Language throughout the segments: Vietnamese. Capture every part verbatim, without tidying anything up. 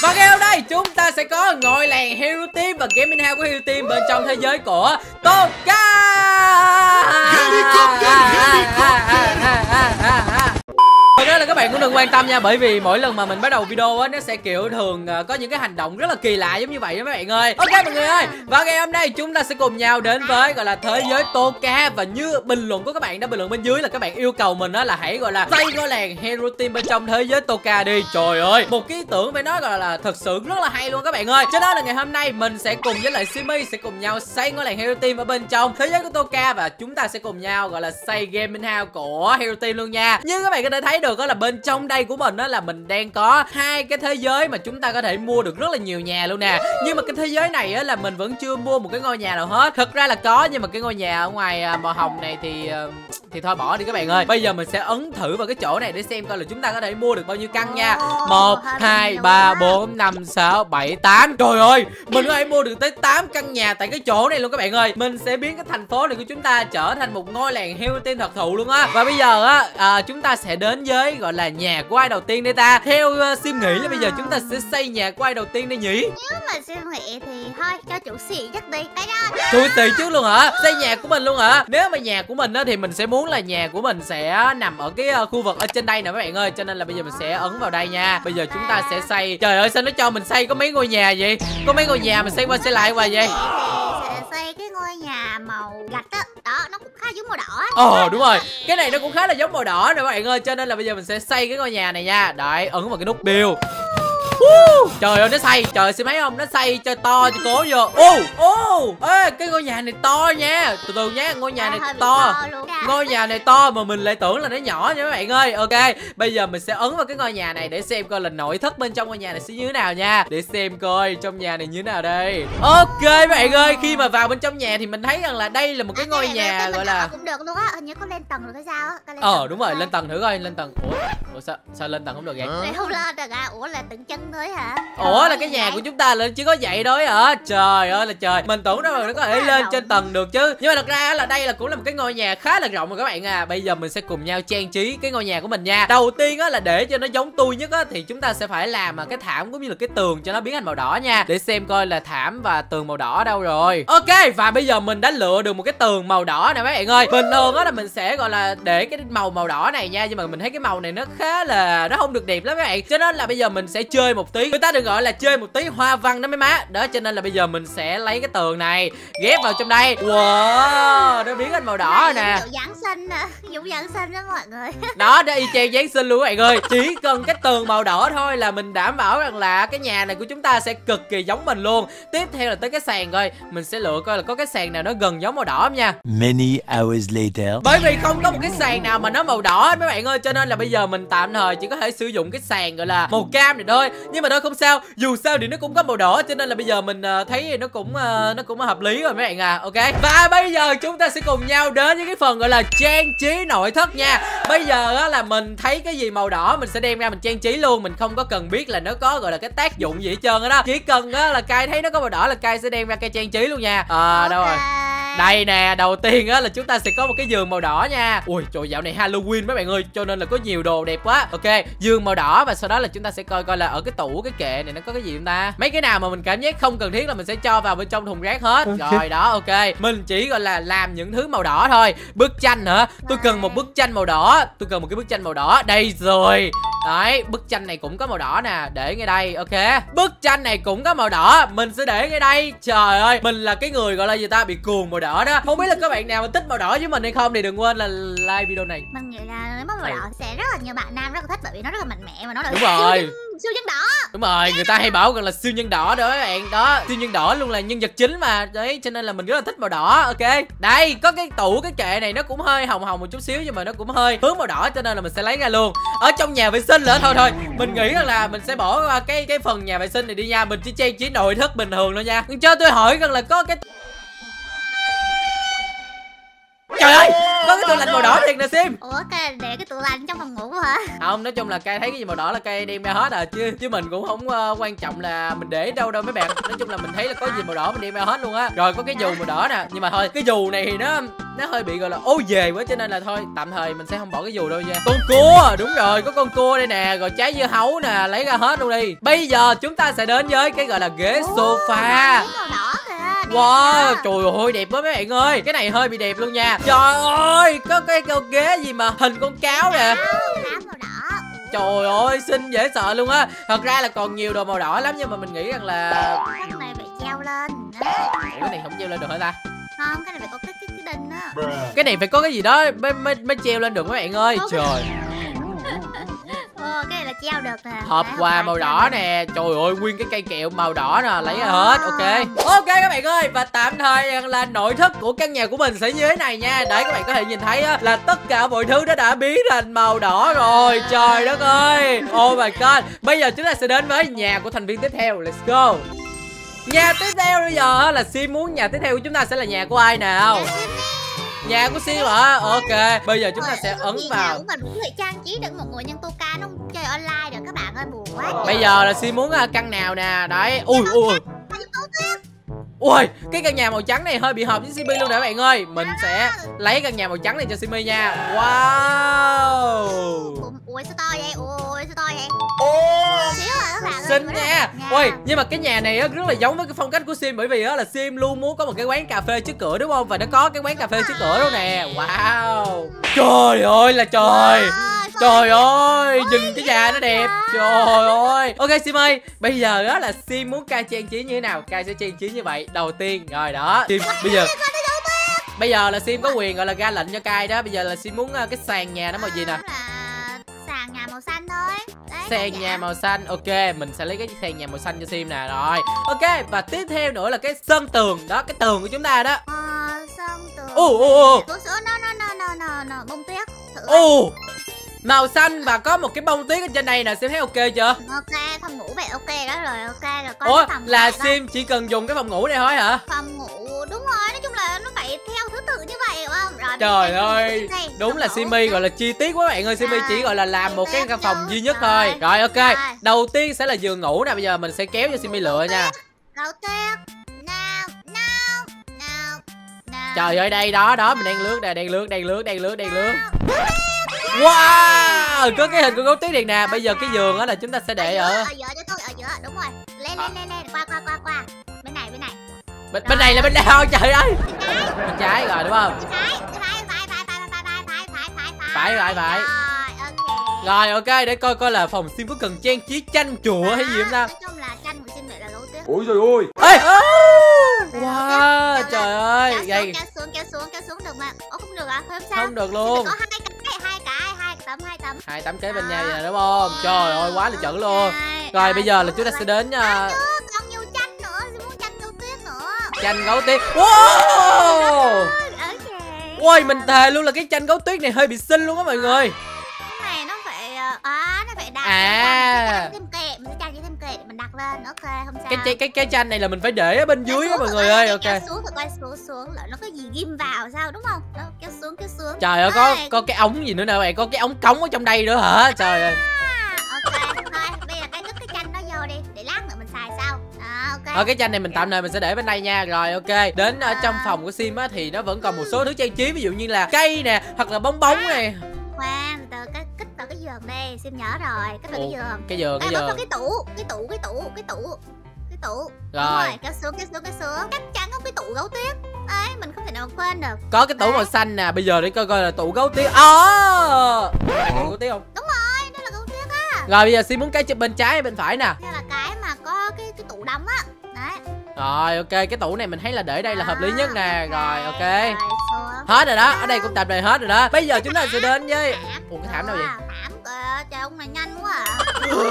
Và ngày hôm nay chúng ta sẽ có ngôi làng Hero Team và Gaming House của Hero Team bên trong thế giới của Toka. Đó là các bạn cũng đừng quan tâm nha, bởi vì mỗi lần mà mình bắt đầu video á nó sẽ kiểu thường uh, có những cái hành động rất là kỳ lạ giống như vậy đó các bạn ơi. Ok mọi người ơi, và ngày hôm nay chúng ta sẽ cùng nhau đến với gọi là thế giới Toka. Và như bình luận của các bạn đã bình luận bên dưới là các bạn yêu cầu mình đó là hãy gọi là xây ngôi làng Hero Team bên trong thế giới Toka đi. Trời ơi, một cái ý tưởng phải nói gọi là thật sự rất là hay luôn các bạn ơi. Cho nên là ngày hôm nay mình sẽ cùng với lại Simi sẽ cùng nhau xây ngôi làng Hero Team ở bên trong thế giới của Toka, và chúng ta sẽ cùng nhau gọi là xây Gaming House của Hero Team luôn nha. Như các bạn có thể thấy được đó là bên trong đây của mình đó là mình đang có hai cái thế giới mà chúng ta có thể mua được rất là nhiều nhà luôn nè. Nhưng mà cái thế giới này á là mình vẫn chưa mua một cái ngôi nhà nào hết. Thật ra là có, nhưng mà cái ngôi nhà ở ngoài màu hồng này thì thì thôi bỏ đi các bạn ơi. Bây giờ mình sẽ ấn thử vào cái chỗ này để xem coi là chúng ta có thể mua được bao nhiêu căn nha. Một, hai, ba, bốn, năm, sáu, bảy, tám. Trời ơi, mình có thể mua được tới tám căn nhà tại cái chỗ này luôn các bạn ơi. Mình sẽ biến cái thành phố này của chúng ta trở thành một ngôi làng Hero Team thật thụ luôn á. Và bây giờ á à, chúng ta sẽ đến với gọi là nhà của ai đầu tiên đây ta. Theo uh, Sim nghĩ là bây giờ chúng ta sẽ xây nhà của ai đầu tiên đây nhỉ? Nếu mà Sim nghĩ thì thôi cho chủ xì chắc đi cái đó. Chủ xì trước luôn hả? Xây nhà của mình luôn hả? Nếu mà nhà của mình á thì mình sẽ muốn là nhà của mình sẽ nằm ở cái uh, khu vực ở trên đây nè các bạn ơi. Cho nên là bây giờ mình sẽ ấn vào đây nha. Bây giờ chúng ta sẽ xây. Trời ơi sao nó cho mình xây có mấy ngôi nhà vậy? Có mấy ngôi nhà mình xây qua xây lại hoài vậy? Thì sẽ xây cái ngôi nhà màu gạch đó. Đó, nó cũng khá giống màu đỏ. Ồ đúng rồi, cái này nó cũng khá là giống màu đỏ nè các bạn ơi. Cho nên là bây giờ mình sẽ xây cái ngôi nhà này nha. Đấy, ấn vào cái nút build. Uh, trời ơi nó xây, trời xem thấy không, nó xây cho to cho cố vô. Ô ô ê cái ngôi nhà này to nha, từ từ nhé, ngôi nhà này to, ngôi nhà này to mà mình lại tưởng là nó nhỏ nha các bạn ơi. Ok, bây giờ mình sẽ ấn vào cái ngôi nhà này để xem coi là nội thất bên trong ngôi nhà này sẽ như thế nào nha, để xem coi trong nhà này như thế nào đây. Ok các bạn ơi, khi mà vào bên trong nhà thì mình thấy rằng là đây là một cái ngôi nhà gọi là cũng được luôn á, hình như có lên tầng được hay sao á. Ờ đúng rồi, lên tầng thử coi, lên tầng. Ủa, Ủa sao sao lên tầng không được vậy? Này không lên được à? Ủa là từng chân thôi hả? Ủa là cái nhà của chúng ta lên chỉ có vậy thôi hả? Trời ơi là trời, mình tưởng đâu là nó có thể lên trên tầng được chứ. Nhưng mà thật ra là đây là cũng là một cái ngôi nhà khá là rộng rồi các bạn à. Bây giờ mình sẽ cùng nhau trang trí cái ngôi nhà của mình nha. Đầu tiên á là để cho nó giống tôi nhất á thì chúng ta sẽ phải làm cái thảm cũng như là cái tường cho nó biến thành màu đỏ nha. Để xem coi là thảm và tường màu đỏ đâu rồi. Ok, và bây giờ mình đã lựa được một cái tường màu đỏ nè các bạn ơi. Bình thường á là mình sẽ gọi là để cái màu màu đỏ này nha, nhưng mà mình thấy cái màu này nó khá là nó không được đẹp lắm các bạn. Cho nên là bây giờ mình sẽ chơi một tí, người ta đừng gọi là chơi một tí hoa văn đó mấy má. Đó cho nên là bây giờ mình sẽ lấy cái tường này ghép vào trong đây. Wow, nó biến thành màu đỏ rồi nè. Giáng sinh à, giống Giáng sinh đó mọi người. Đó, nó y chang Giáng sinh luôn các bạn ơi. Chỉ cần cái tường màu đỏ thôi là mình đảm bảo rằng là cái nhà này của chúng ta sẽ cực kỳ giống mình luôn. Tiếp theo là tới cái sàn coi, mình sẽ lựa coi là có cái sàn nào nó gần giống màu đỏ không nha. Many hours later. Bởi vì không có một cái sàn nào mà nó màu đỏ mấy bạn ơi, cho nên là bây giờ mình tạm thời chỉ có thể sử dụng cái sàn gọi là màu cam này thôi. Nhưng mà thôi không sao, dù sao thì nó cũng có màu đỏ, cho nên là bây giờ mình uh, thấy nó cũng uh, nó cũng hợp lý rồi mấy bạn à. Ok, và bây giờ chúng ta sẽ cùng nhau đến với cái phần gọi là trang trí nội thất nha. Bây giờ á là mình thấy cái gì màu đỏ mình sẽ đem ra mình trang trí luôn, mình không có cần biết là nó có gọi là cái tác dụng gì hết trơn á đó. Chỉ cần á là Kai thấy nó có màu đỏ là Kai sẽ đem ra Kai trang trí luôn nha. À okay. Đâu rồi? Đây nè, đầu tiên á là chúng ta sẽ có một cái giường màu đỏ nha. Ui trời, dạo này Halloween mấy bạn ơi, cho nên là có nhiều đồ đẹp quá. Ok, giường màu đỏ, và sau đó là chúng ta sẽ coi coi là ở cái tủ cái kệ này nó có cái gì không ta. Mấy cái nào mà mình cảm giác không cần thiết là mình sẽ cho vào bên trong thùng rác hết. Rồi đó, ok, mình chỉ gọi là làm những thứ màu đỏ thôi. Bức tranh hả? Tôi cần một bức tranh màu đỏ, tôi cần một cái bức tranh màu đỏ. Đây rồi. Đấy, bức tranh này cũng có màu đỏ nè, để ngay đây. Ok, bức tranh này cũng có màu đỏ, mình sẽ để ngay đây. Trời ơi, mình là cái người gọi là gì ta, bị cuồng màu đỏ đó. Không biết là các bạn nào mà thích màu đỏ với mình hay không thì đừng quên là like video này. Mình nghĩ là nếu màu đỏ sẽ rất là nhiều bạn nam rất là thích, bởi vì nó rất là mạnh mẽ và nó là đúng rồi, siêu, siêu nhân đỏ. Đúng rồi, người ta hay bảo rằng là siêu nhân đỏ đó các bạn. Đó, siêu nhân đỏ luôn là nhân vật chính mà. Đấy, cho nên là mình rất là thích màu đỏ. Ok, đây có cái tủ cái kệ này nó cũng hơi hồng hồng một chút xíu, nhưng mà nó cũng hơi hướng màu đỏ, cho nên là mình sẽ lấy ra luôn. Ở trong nhà vệ sinh nữa thôi thôi, mình nghĩ rằng là mình sẽ bỏ qua cái cái phần nhà vệ sinh này đi nha. Mình chỉ trang trí nội thất bình thường thôi nha. Cho tôi hỏi rằng là có cái trời ơi, có cái tủ lạnh màu đỏ thiệt nè Sim. Ủa cái để cái tủ lạnh trong phòng ngủ hả? Không, nói chung là Cây thấy cái gì màu đỏ là Cây đem ra hết à, chứ chứ mình cũng không uh, quan trọng là mình để đâu đâu mấy bạn. Nói chung là mình thấy là có gì màu đỏ mình đem ra hết luôn á. Rồi có cái dù màu đỏ nè, nhưng mà thôi cái dù này thì nó nó hơi bị gọi là ô về quá, cho nên là thôi tạm thời mình sẽ không bỏ cái dù đâu nha. Con cua, đúng rồi, có con cua đây nè, rồi trái dưa hấu nè, lấy ra hết luôn đi. Bây giờ chúng ta sẽ đến với cái gọi là ghế sofa. Wow, trời ơi đẹp quá mấy bạn ơi. Cái này hơi bị đẹp luôn nha. Trời ơi, có cái cái ghế gì mà hình con cáo nè. Trời ơi, xinh dễ sợ luôn á. Thật ra là còn nhiều đồ màu đỏ lắm, nhưng mà mình nghĩ rằng là cái này phải treo lên. Ủa, cái này không treo lên được hả ta? Không, cái này phải có cái cái, cái đinh á. Cái này phải có cái gì đó mới mới, mới treo lên được mấy bạn ơi. Okay. Trời. Ồ, cái này là treo được nè. Hộp quà màu đỏ nè. Trời ơi, nguyên cái cây kẹo màu đỏ nè, lấy ra hết. Ok. Ok các bạn ơi, và tạm thời là nội thất của căn nhà của mình sẽ như thế này nha. Để các bạn có thể nhìn thấy á, là tất cả mọi thứ nó đã biến thành màu đỏ rồi. Trời đất ơi. Oh my god. Bây giờ chúng ta sẽ đến với nhà của thành viên tiếp theo. Let's go. Nhà tiếp theo bây giờ là Sim muốn nhà tiếp theo của chúng ta sẽ là nhà của ai nào? Nhà của Sim hả? Ok, bây giờ chúng ta sẽ ấn vào. Mình cũng phải trang trí được một người nhân tô ca nó không chơi online được các bạn ơi, buồn quá. Bây giờ là Sim muốn căn nào nè. Đấy. Ui ui. Ui, cái căn nhà màu trắng này hơi bị hợp với Simmy luôn nè các bạn ơi. Mình sẽ lấy căn nhà màu trắng này cho Simmy nha. Wow. Ui sao to vậy? Ui sao to vậy? Ôi, xinh nha. Ui, nhưng mà cái nhà này á rất là giống với cái phong cách của Sim, bởi vì á là Sim luôn muốn có một cái quán cà phê trước cửa đúng không? Và nó có cái quán cà phê trước cửa đâu nè. Wow. Trời ơi là trời. Trời ơi, nhìn cái nhà nó đẹp. Trời ơi. Ok Sim ơi, bây giờ á là Sim muốn Kai trang trí như thế nào? Kai sẽ trang trí như vậy. Đầu tiên, rồi đó. Sim bây giờ Bây giờ là Sim có quyền gọi là ra lệnh cho Kai đó. Bây giờ là Sim muốn cái sàn nhà nó màu gì nè? Sàn nhà màu xanh thôi. Sàn nhà màu xanh. Ok, mình sẽ lấy cái sàn nhà màu xanh cho Sim nè. Rồi. Ok, và tiếp theo nữa là cái sân tường đó, cái tường của chúng ta đó. Ờ, sân tường. Ồ ồ ồ. Xuống xuống no no no no no no bông tuyết. Ồ. Màu xanh và có một cái bông tuyết ở trên đây nè, Sim thấy ok chưa? Ok, phòng ngủ vậy ok đó rồi, ok rồi. Có Ủa, phòng là Sim đó. Chỉ cần dùng cái phòng ngủ này thôi hả? Phòng ngủ, đúng rồi, nói chung là nó phải theo thứ tự như vậy đúng không? Rồi, trời ơi, đúng là Simmy gọi là chi tiết quá bạn ơi. Simmy chỉ gọi là làm một cái căn phòng duy nhất thôi. Rồi ok, đầu tiên sẽ là giường ngủ nè, bây giờ mình sẽ kéo cho Simmy lựa nha. Đầu tiên, nào, nào, nào, nào. Trời ơi, đây đó, đó, mình đang lướt nè, đang lướt, đang lướt, đang lướt, đang lướt. Wow, có cái hình của gấu tuyết này nè. Bây giờ cái giường đó là chúng ta sẽ để ở ở giữa cho tôi, ở giữa, đúng rồi. Lên lên lên lên, qua qua qua qua. Bên này bên này. Bên, bên này là bên nào trời ơi? Bên trái rồi đúng không? Bên trái, bên phải phải phải phải phải phải phải phải phải phải phải phải. Ok. Rồi ok, để coi coi là phòng Sim có cần trang trí tranh chùa hay gì không ta? Nói chung là tranh của Sim này là gấu tuyết. Ôi trời ơi. Ê, wow, trời ơi. Kéo xuống, kéo xuống, kéo xuống, kéo xuống được mà. Ồ không được à? Không sao. Không được luôn. Có hai cái, hai cái, hai tấm, hai tấm. Hai tấm kế bên nhau vậy nè đúng không? Trời ơi, quá là chuẩn luôn. Rồi bây giờ là chúng ta sẽ đến còn nhiều tranh nữa, Sim muốn tranh gấu tuyết nữa. tranh gấu tuyết. Wow. Ôi, mình thề luôn là cái tranh gấu tuyết này hơi bị xinh luôn á mọi người. Cái này nó phải à, nó phải đặt. À. Thêm kệ, mình sẽ trang trí thêm kệ để mình đặt lên. Ok, không sao. Cái cái cái tranh này là mình phải để ở bên dưới á mọi người ơi. Ok. Kéo xuống rồi quay xuống xuống, lỡ nó có gì ghim vào sao đúng không? Đó, kéo xuống kéo xuống. Trời ơi, có có cái ống gì nữa nè bạn, có cái ống cống ở trong đây nữa hả? Trời ơi. Ok, thôi, bây giờ cái cái tranh đó vô đi, để lát nữa mình xài sau. À, ok. Ở cái tranh này mình tạm thời mình sẽ để bên đây nha. Rồi ok. Đến ở trong phòng của Sim á thì nó vẫn còn một số thứ trang trí, ví dụ như là cây nè, hoặc là bong bóng này. Khoan, từ cái kích vào cái giường đây, Sim nhớ rồi, kích vào cái giường. Cái giường, cái giường. cái tủ, cái tủ, cái tủ, cái tủ. Cái tủ. Rồi. Rồi, kéo xuống, kéo xuống, kéo xuống. Chắc chắn có cái tủ gấu tuyết. Đấy, mình không thể nào quên được. Có cái tủ màu xanh nè, bây giờ để coi coi là tủ gấu tuyết. Ờ. À, tủ gấu tuyết không? Đúng rồi, đó là gấu tuyết á. Rồi bây giờ Sim muốn cái bên trái hay bên phải nè? Đây là cái mà có cái cái tủ đóng á. Đấy. Rồi ok, cái tủ này mình thấy là để đây là hợp lý nhất nè. Rồi ok. Rồi, hết rồi đó, ở đây cũng tạm này hết rồi đó. Bây giờ chúng ta sẽ đến với ủa cái thảm đâu vậy? Thảm kìa, trời ông này nhanh quá à.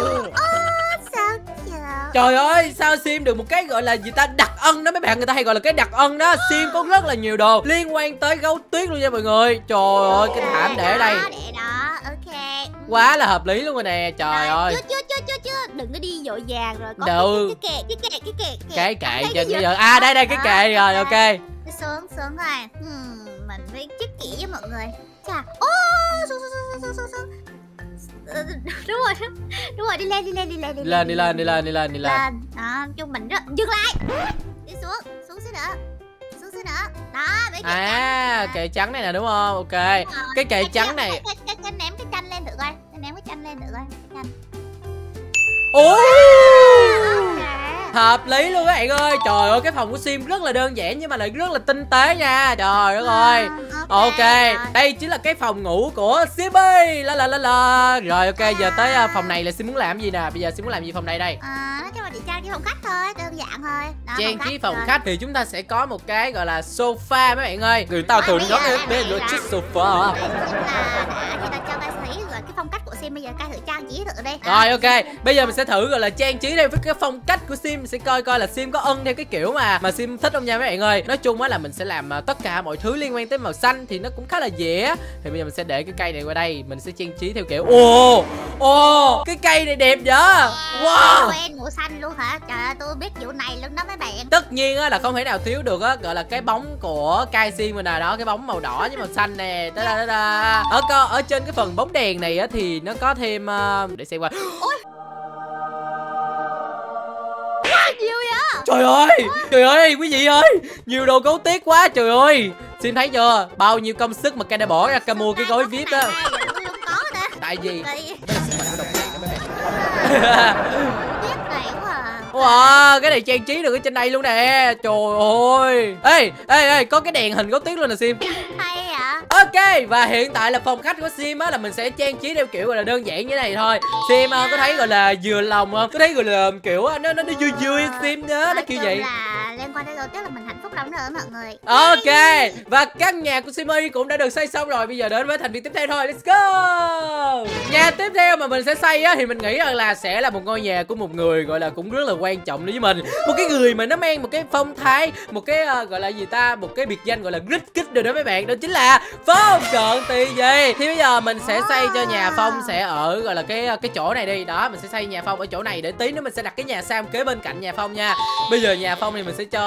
Sao vậy? Trời ơi, sao Sim được một cái gọi là gì ta, đặc ân đó mấy bạn, người ta hay gọi là cái đặc ân đó. Sim có rất là nhiều đồ liên quan tới gấu tuyết luôn nha mọi người. Trời ơi, cái thảm để ở đây. Để đó, ok. Quá là hợp lý luôn rồi nè, trời ơi. Chưa chưa chưa chưa chưa, đừng có đi vội vàng rồi. Có Đâu. cái kệ, cái kệ, cái kệ. Cái kệ trên bây giờ. À đây đây cái kệ rồi, ok. Xuống xuống rồi. Hmm, mình phải check kỹ với mọi người. Chà. Ô, xuống xuống xuống xuống xuống. Đúng rồi, đúng rồi, đi lên đi lên đi lên đi lên đi lên đi lên đi lên đi lên. Đó, cho mình rất dừng lại. Đi xuống, xuống xíu nữa. Xuống xíu nữa. Đó, mấy kệ À, trắng. kệ trắng này nè đúng không? Ok. Cái kệ trắng này. Cái, cái, cái, ném cái chanh lên thử coi. Cái ném cái chanh lên thử coi. Cái chanh. Ồ, Ok. hợp lý luôn các bạn ơi. Trời ơi, cái phòng của Sim rất là đơn giản nhưng mà lại rất là tinh tế nha. Trời đất ơi. Ok, đây chính là cái phòng ngủ của Simmy. La la la la. Rồi ok, giờ tới uh, phòng này là Sim muốn làm gì nè? Bây giờ Sim muốn làm gì phòng này đây? À, nói chung là chị trang trí phòng khách thôi, đơn giản thôi. Đó, Trang trí phòng rồi. khách thì chúng ta sẽ có một cái gọi là sofa mấy bạn ơi. Người ta thường bây nói giờ, cái bây bên giờ. là chiếc sofa. Đây cũng là đã người ta cho ca thấy rồi cái phong cách của Sim, bây giờ ca thử trang trí thử đi. Đó. Rồi ok, bây giờ mình sẽ thử gọi là trang trí theo với cái phong cách của Sim. Mình sẽ coi coi là Sim có ưng theo cái kiểu mà mà Sim thích không nha mấy bạn ơi. Nói chung á là mình sẽ làm uh, tất cả mọi thứ liên quan tới màu xanh thì nó cũng khá là dễ. Thì bây giờ mình sẽ để cái cây này qua đây, mình sẽ trang trí theo kiểu ồ ồ cái cây này đẹp vậy. Wow. Quen màu xanh luôn hả? Trời ơi, tôi biết vụ này luôn đó mấy bạn. Tất nhiên á là không thể nào thiếu được á gọi là cái bóng của cây Sim mình nè, đó cái bóng màu đỏ với màu xanh nè. Da, da, da. Ở co ở trên cái phần bóng đèn này á thì nó có thêm uh, để xem qua. Nhiều vậy? Trời ơi, trời ơi quý vị ơi, nhiều đồ cấu tiếc quá trời ơi. Xin thấy chưa, bao nhiêu công sức mà Ken đã bỏ ra ca mua cái gói vi ai pi đó. Luôn có đó. Tại vì Tiếc này quá à. wow, cái này trang trí được ở trên đây luôn nè. Trời ơi. Ê, ê, ê, có cái đèn hình gấu tiếc luôn nè Sim. Hay hả? Ok, và hiện tại là phòng khách của Sim á là mình sẽ trang trí theo kiểu gọi là đơn giản như thế này thôi. Sim uh, có thấy gọi là vừa lòng không? Có thấy gọi là kiểu uh, nó nó nó vui vui Sim đó, nó kiểu vậy. Là liên quan đến đầu tiên là mình hạnh phúc lắm rồi mọi người. Ok, và căn nhà của Simmy cũng đã được xây xong rồi. Bây giờ đến với thành viên tiếp theo thôi. Let's go. Nhà tiếp theo mà mình sẽ xây á thì mình nghĩ rằng là sẽ là một ngôi nhà của một người gọi là cũng rất là quan trọng đối với mình. Một cái người mà nó mang một cái phong thái, một cái uh, gọi là gì ta, một cái biệt danh gọi là rít kích rồi đó mấy bạn. Đó chính là Phong Cận Tì Gì. Thì bây giờ mình sẽ xây cho nhà Phong sẽ ở gọi là cái cái chỗ này đi. Đó, mình sẽ xây nhà Phong ở chỗ này để tí nữa mình sẽ đặt cái nhà Sam kế bên cạnh nhà Phong nha. Bây giờ nhà Phong thì mình sẽ cho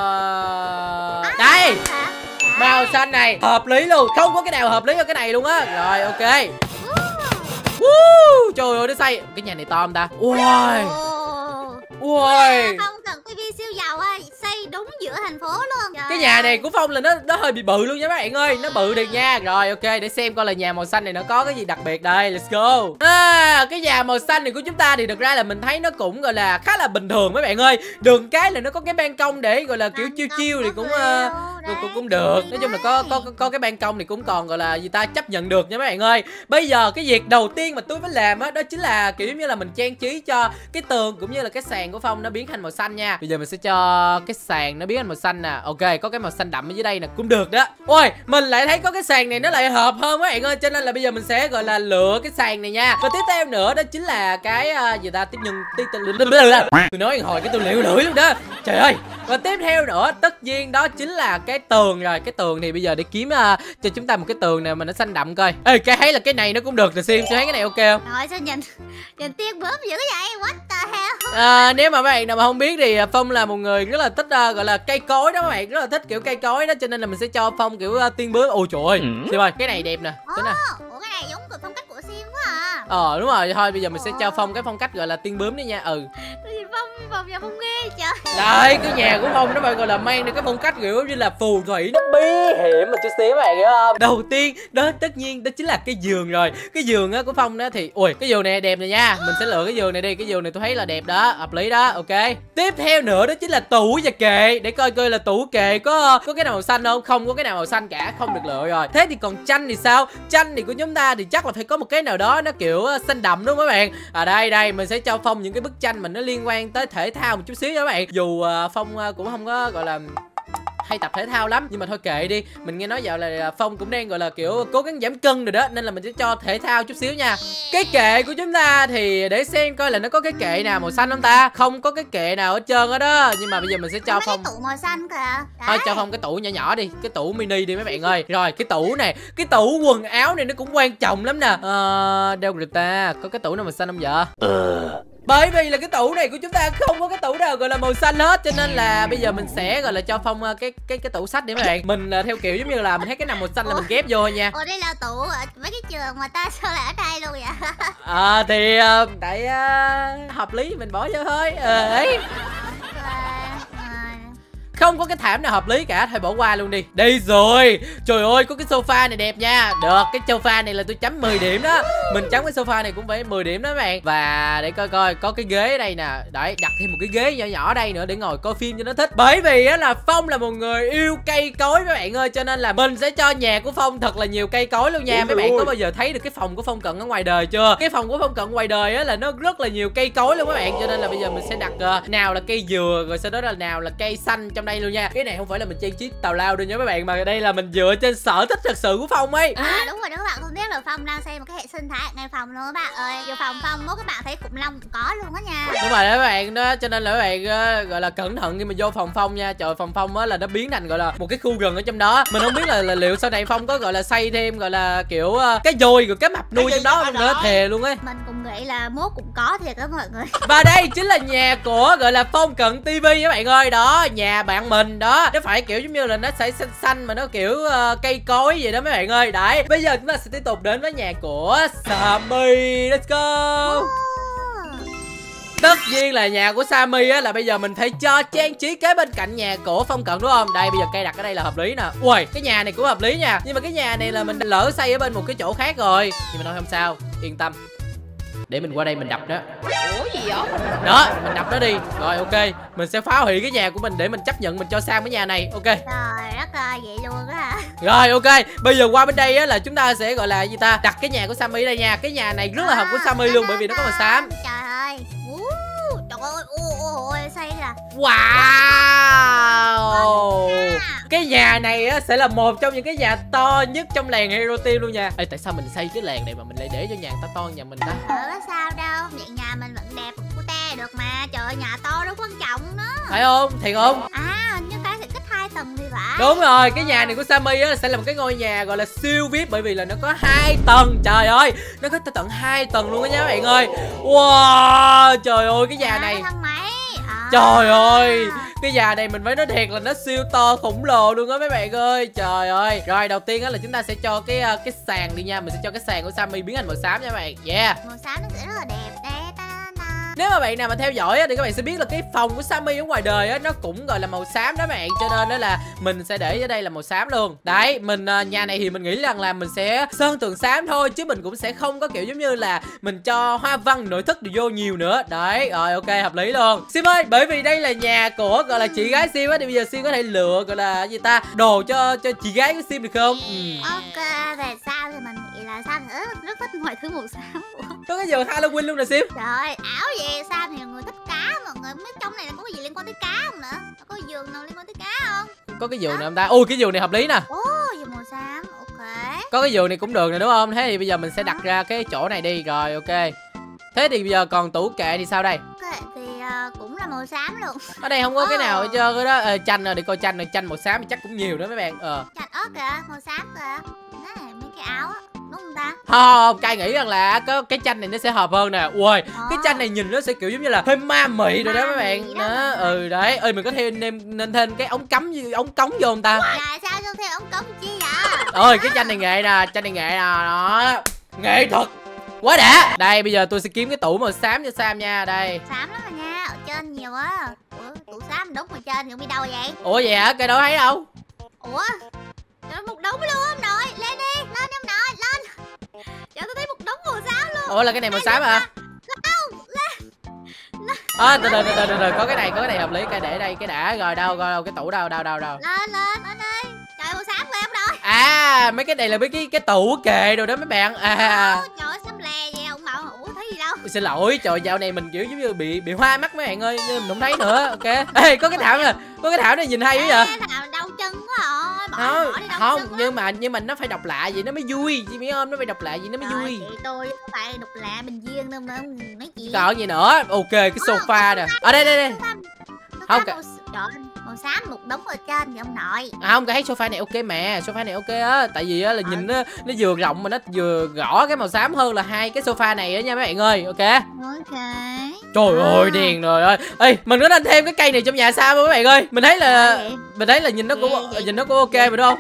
đây màu xanh này hợp lý luôn, không có cái nào hợp lý hơn cái này luôn á. Rồi ok. Woo, trời ơi nó xây cái nhà này to không ta? Ui ui, Phong Cận ti vi siêu giàu á, xây đúng giữa thành phố luôn. Trời cái nhà này của Phong là nó nó hơi bị bự luôn nha các bạn ơi, nó bự được nha. Rồi ok, để xem coi là nhà màu xanh này nó có cái gì đặc biệt đây. Let's go. À, cái nhà màu xanh này của chúng ta thì thực ra là mình thấy nó cũng gọi là khá là bình thường mấy bạn ơi. Đường cái là nó có cái ban công để gọi là kiểu chiêu chiêu thì cũng uh, cũng cũng được. Nói chung là có có có cái ban công thì cũng còn gọi là gì ta chấp nhận được nha mấy bạn ơi. Bây giờ cái việc đầu tiên mà tôi phải làm á đó, đó chính là kiểu như là mình trang trí cho cái tường cũng như là cái sàn của Phong nó biến thành màu xanh nha. Bây giờ mình sẽ cho cái sàn nó biến thành màu xanh nè. Ok, có cái màu xanh đậm ở dưới đây nè cũng được đó. Ôi, mình lại thấy có cái sàn này nó lại hợp hơn mấy bạn ơi, cho nên là bây giờ mình sẽ gọi là lựa cái sàn này nha. Và tiếp theo nữa đó chính là cái uh, gì ta tiếp nhân tí tôi nói hồi cái tôi liệu lưỡi luôn đó. Trời ơi. Và tiếp theo nữa tất nhiên đó chính là cái tường rồi. Cái tường thì bây giờ để kiếm uh, cho chúng ta một cái tường nào mà nó xanh đậm coi. Ê, cái thấy là cái này nó cũng được rồi Sim, tôi thấy cái này ok không? Rồi sao nhìn nhìn tiếc bướm dữ vậy? What the hell? À, nếu mà các bạn nào mà không biết thì Phong là một người rất là thích uh, gọi là cây cối đó các bạn, rất là thích kiểu cây cối đó, cho nên là mình sẽ cho Phong kiểu uh, tiên bướm. Ôi trời ơi, Sim ơi, cái này đẹp nè. Tính nè. Ủa cái này giống của phong cách của Sim quá à. Ờ đúng rồi, thôi bây giờ mình sẽ cho Phong cái phong cách gọi là tiên bướm đi nha. Ừ. Gì Phong Phong nhà Phong ghê trời. Đấy, cái nhà của Phong nó phải gọi là mang được cái phong cách kiểu như là phù thủy, nó bí hiểm mà chút xíu các bạn hiểu không? Đầu tiên đó tất nhiên đó chính là cái giường rồi. Cái giường á của Phong đó thì ui cái giường này đẹp này nha. Mình sẽ lựa cái giường này đi, cái giường này tôi thấy là đẹp đó, hợp lý đó. Ok. Tiếp theo nữa đó chính là tủ và kệ, để coi coi là tủ kệ có có cái nào màu xanh không? Không có cái nào màu xanh cả, không được lựa rồi. Thế thì còn tranh thì sao? Tranh thì của chúng ta thì chắc là phải có một cái nào đó nó kiểu xanh đậm đúng không các bạn? À đây đây, mình sẽ cho Phong những cái bức tranh mà nó liên quan tới thể thao một chút xíu nha các bạn. Dù uh, Phong uh, cũng không có gọi là hay tập thể thao lắm, nhưng mà thôi kệ đi. Mình nghe nói dạo là Phong cũng đang gọi là kiểu cố gắng giảm cân rồi đó, nên là mình sẽ cho thể thao chút xíu nha. Cái kệ của chúng ta thì để xem coi là nó có cái kệ nào màu xanh không ta. Không có cái kệ nào hết trơn hết đó. Nhưng mà bây giờ mình sẽ cho Phong cái tủ màu xanh kìa. thôi cho Phong cái tủ nhỏ nhỏ đi, cái tủ mini đi mấy bạn ơi. Rồi cái tủ này, cái tủ quần áo này nó cũng quan trọng lắm nè. À, đâu rồi ta, có cái tủ nào màu xanh không vậy? Ờ Bởi vì là cái tủ này của chúng ta không có cái tủ nào gọi là màu xanh hết, cho nên là bây giờ mình sẽ gọi là cho Phong cái cái cái tủ sách để mấy bạn. Mình uh, theo kiểu giống như là mình thấy cái nào màu xanh là mình ghép vô thôi nha. Ủa đây là tủ ở mấy cái trường mà ta sao lại ở đây luôn vậy? À thì uh, tại uh, hợp lý mình bỏ vô thôi. Ờ uh, ấy. Không có cái thảm nào hợp lý cả, thôi bỏ qua luôn đi. Đây rồi. Trời ơi, có cái sofa này đẹp nha. Được, cái sofa này là tôi chấm mười điểm đó. Mình chấm cái sofa này cũng phải mười điểm đó các bạn. Và để coi coi có cái ghế đây nè. Đấy, đặt thêm một cái ghế nhỏ nhỏ đây nữa để ngồi coi phim cho nó thích. Bởi vì á là Phong là một người yêu cây cối các bạn ơi, cho nên là mình sẽ cho nhà của Phong thật là nhiều cây cối luôn nha. Mấy bạn có bao giờ thấy được cái phòng của Phong Cận ở ngoài đời chưa? Cái phòng của Phong Cận ngoài đời á là nó rất là nhiều cây cối luôn các bạn, cho nên là bây giờ mình sẽ đặt uh, nào là cây dừa, rồi sau đó là nào là cây xanh trong đây luôn nha. Cái này không phải là mình trang trí tào lao đâu nha mấy bạn, mà đây là mình dựa trên sở thích thật sự của Phong ấy. À đúng rồi đó các bạn, không biết là Phong đang xây một cái hệ sinh thái ngay phòng luôn các bạn ơi. Vô phòng Phong mốt các bạn thấy khủng long cũng có luôn á nha. Đúng rồi đó các bạn đó, cho nên là các bạn uh, gọi là cẩn thận khi mà vô phòng Phong nha. Trời, phòng Phong á là nó biến thành gọi là một cái khu rừng ở trong đó. Mình không biết là, là liệu sau này Phong có gọi là xây thêm gọi là kiểu uh, cái dồi rồi cái mập nuôi trong đó không nữa, thề luôn ấy. Mình cũng nghĩ là mốt cũng có thiệt đó mọi người. Và đây chính là nhà của gọi là Phong Cận ti vi các bạn ơi. Đó, nhà bạn mình đó. Nó phải kiểu giống như là nó sẽ xanh xanh mà nó kiểu uh, cây cối vậy đó mấy bạn ơi. Đấy, bây giờ chúng ta sẽ tiếp tục đến với nhà của Sammy. Let's go. Tất nhiên là nhà của Sammy á là bây giờ mình phải cho trang trí kế bên cạnh nhà của Phong Cận đúng không? Đây, bây giờ cây đặt ở đây là hợp lý nè. Ui, cái nhà này cũng hợp lý nha. Nhưng mà cái nhà này là mình lỡ xây ở bên một cái chỗ khác rồi. Nhưng mà nói không sao, yên tâm. Để mình qua đây mình đập nó. Ủa gì vậy? Đó, mình đập nó đi. Rồi ok, mình sẽ phá hủy cái nhà của mình để mình chấp nhận mình cho Sam cái nhà này. Ok. Trời đất ơi, vậy luôn á hả? Rồi ok, bây giờ qua bên đây á là chúng ta sẽ gọi là gì ta? Đặt cái nhà của Sammy đây nha. Cái nhà này rất là hợp với Sammy luôn bởi vì nó có màu xám. Trời ơi. Trời ơi, ôi xây ra. Wow. Cái nhà này á sẽ là một trong những cái nhà to nhất trong làng Hero Team luôn nha. Ê, tại sao mình xây cái làng này mà mình lại để cho nhà to to nhà mình ta? Ờ, có sao đâu, vậy nhà mình vẫn đẹp của ta được mà. Trời ơi, nhà to đâu quan trọng nữa. Phải không? Thiệt không? À, hình như ta sẽ thích hai tầng thì phải. Đúng rồi, cái nhà này của Sammy á sẽ là một cái ngôi nhà gọi là siêu vi ai pi bởi vì là nó có hai tầng. Trời ơi, nó có tới tận hai tầng luôn đó nha các bạn ơi. Wow, trời ơi cái nhà này. À. Trời ơi, cái nhà này mình phải nói thiệt là nó siêu to khủng lồ luôn á mấy bạn ơi. Trời ơi. Rồi đầu tiên á là chúng ta sẽ cho cái cái sàn đi nha. Mình sẽ cho cái sàn của Sammy biến thành màu xám nha các bạn. Yeah. Màu xám nó sẽ rất là đẹp đấy. Nếu mà bạn nào mà theo dõi á, thì các bạn sẽ biết là cái phòng của Sammy ở ngoài đời á, nó cũng gọi là màu xám đó bạn. Cho nên đó là mình sẽ để ở đây là màu xám luôn. Đấy, mình nhà này thì mình nghĩ rằng là mình sẽ sơn tường xám thôi, chứ mình cũng sẽ không có kiểu giống như là mình cho hoa văn nội thất vô nhiều nữa. Đấy, rồi ok, hợp lý luôn. Sim ơi, bởi vì đây là nhà của gọi là chị gái Sim á, thì bây giờ Sim có thể lựa gọi là gì ta, đồ cho cho chị gái của Sim được không? Ừ. Ok, về sau thì mình nghĩ là Sam rất, rất thích mọi thứ màu xám. Có cái giờ Halloween luôn nè Sim. Trời ơi, ảo vậy. Sam thì người thích cá, mọi người biết trong này là có cái gì liên quan tới cá không nữa? Có giường nào liên quan tới cá không? Có cái giường này không ta? Ui, cái giường này hợp lý nè. Ồ, giường màu xám, ok. Có cái giường này cũng được nè đúng không? Thế thì bây giờ mình sẽ đặt ra cái chỗ này đi. Rồi ok. Thế thì bây giờ còn tủ kệ thì sao đây? Kệ thì uh, cũng là màu xám luôn. Ở đây không có cái nào hết trơn cái đó. Ờ, chanh rồi, để coi chanh này, chanh màu xám thì chắc cũng nhiều đó mấy bạn. Ờ. Chanh ớt kìa, màu xám kìa. Này, mấy cái áo á, đúng không ta? Không, Cai nghĩ rằng là có cái chanh này nó sẽ hợp hơn nè. Ui, cái chanh này nhìn nó sẽ kiểu giống như là hơi ma mị rồi đó mấy bạn. Đó, ừ đấy. Ơi mình có thêm nên, nên thêm cái ống cắm như ống cống vô không ta? Trời, sao không thêm ống cống chi vậy? Ôi, cái chanh này nghệ nè, chanh này nghệ nè, đó. Nghệ thuật. Quá đã. Đây bây giờ tôi sẽ kiếm cái tủ màu xám cho Sam nha. Đây. Xám lắm rồi nha, ở trên nhiều á. Ủa, tủ xám đúng ở trên, không biết đâu vậy? Ủa vậy hả? Cái đâu thấy đâu? Ủa? Trời, một đống luôn ông nội. Lên đi, lên em nội, lên. Trời, tôi thấy một đống màu xám luôn. Ủa là cái này màu xám hả? Không, lên. À, từ từ từ từ từ có cái này, có cái này hợp lý. Cái để đây, cái đã. Rồi đâu, rồi đâu, cái tủ đâu, đâu đâu đâu. Lên lên, lên đi. Trời, màu xám của em rồi. À, mấy cái này là mấy cái cái tủ kệ rồi đó mấy bạn. À. Ồ, trời ơi, xám lè vậy ông bảo. Ủa, thấy gì đâu? Xin lỗi, trời dạo này mình kiểu giống như bị bị hoa mắt mấy bạn ơi, nên mình không thấy nữa. Ok. Ê, có cái thảm nè, có cái thảm này nhìn hay quá vậy. Thảm đau chân quá rồi. Bỏ, Không, bỏ đi đau không, chân nhưng mà nhưng mà nó phải độc lạ vậy nó mới vui, chị biết không? Nó phải độc lạ vậy nó mới Trời, vui. chị tôi không phải độc lạ bình dương đâu mà nói chuyện. Còn gì nữa? Ok, cái sofa nè. Ở đây đây đây. Không cả. Trời ơi, màu xám một đống ở trên vậy ông nội. À, không, cái sofa này ok mà, sofa này ok á, tại vì á là nhìn nó nó vừa rộng mà nó vừa rõ cái màu xám hơn là hai cái sofa này á nha mấy bạn ơi. Ok. Ok. Trời à. ơi điền rồi ơi. Ê, mình có nên thêm cái cây này trong nhà sao không mấy bạn ơi? Mình thấy là mình thấy là nhìn nó cũng nhìn nó cũng ok mà đúng không?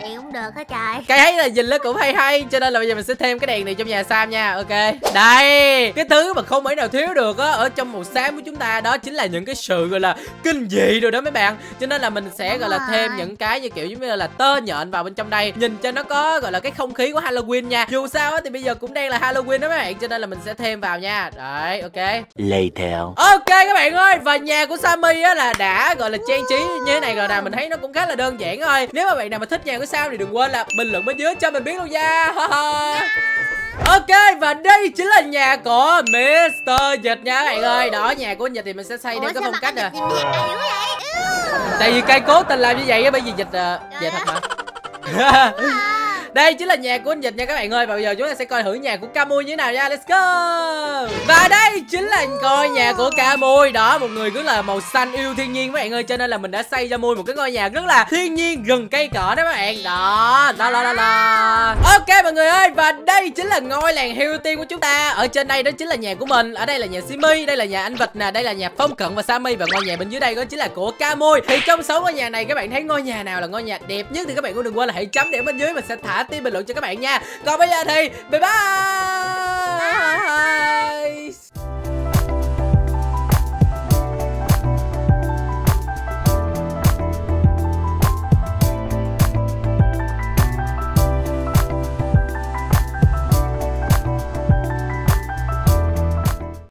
Gì cũng được hết trời. Cái thấy là nhìn nó cũng hay hay, cho nên là bây giờ mình sẽ thêm cái đèn này trong nhà Sam nha. Ok, đây cái thứ mà không thể nào thiếu được á ở trong màu xám của chúng ta, đó chính là những cái sự gọi là kinh dị rồi đó mấy bạn. Cho nên là mình sẽ gọi là thêm những cái như kiểu giống như là tơ nhện vào bên trong đây, nhìn cho nó có gọi là cái không khí của Halloween nha. Dù sao á thì bây giờ cũng đang là Halloween đó mấy bạn, cho nên là mình sẽ thêm vào nha. Đấy, ok. Later. Ok các bạn ơi, và nhà của Sammy á là đã gọi là trang trí như thế này rồi nè, mình thấy nó cũng khá là đơn giản thôi. Nếu mà bạn nào mà thích nhà của Sam thì đừng quên là bình luận bên dưới cho mình biết luôn nha. Ok, và đây chính là nhà của mít tơ Dịch nha các bạn ơi. Đó, nhà của anh Dịch thì mình sẽ xây theo cái phong cách nè. Tại vì cây cố tình làm như vậy á, bởi vì Dịch uh, về thật mà. Đây chính là nhà của anh Dịch nha các bạn ơi. Và bây giờ chúng ta sẽ coi thử nhà của Camui như thế nào nha. Let's go. Và đây chính là ngôi nhà của Camui. Đó, một người rất là màu xanh yêu thiên nhiên các bạn ơi. Cho nên là mình đã xây cho Mui một cái ngôi nhà rất là thiên nhiên, rừng cây cỏ đó các bạn. Đó, đó, đó, đó, đó. Ok mọi người ơi, và đây chính là ngôi làng heo tiên của chúng ta. Ở trên đây đó chính là nhà của mình. Ở đây là nhà Simi, đây là nhà anh Vịt nè, đây là nhà Phong Cận và Sammy. Và ngôi nhà bên dưới đây đó chính là của Camui. Thì trong sáu ngôi nhà này các bạn thấy ngôi nhà nào là ngôi nhà đẹp nhất thì các bạn cũng đừng quên là hãy chấm điểm bên dưới, mình sẽ thả tim bình luận cho các bạn nha. Còn bây giờ thì bye bye.